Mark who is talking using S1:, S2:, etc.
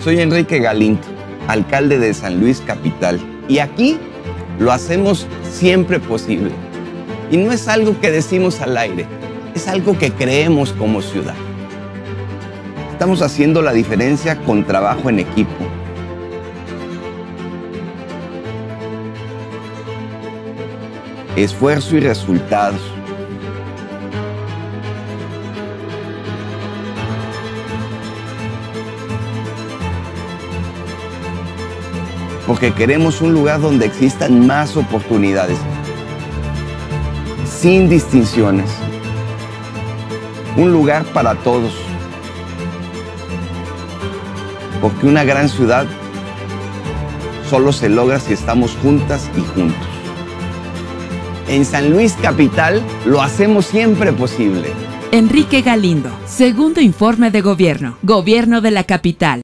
S1: Soy Enrique Galindo, alcalde de San Luis Capital, y aquí lo hacemos siempre posible. Y no es algo que decimos al aire, es algo que creemos como ciudad. Estamos haciendo la diferencia con trabajo en equipo. Esfuerzo y resultados. Porque queremos un lugar donde existan más oportunidades, sin distinciones. Un lugar para todos. Porque una gran ciudad solo se logra si estamos juntas y juntos. En San Luis Capital lo hacemos siempre posible.
S2: Enrique Galindo, segundo informe de gobierno. Gobierno de la capital.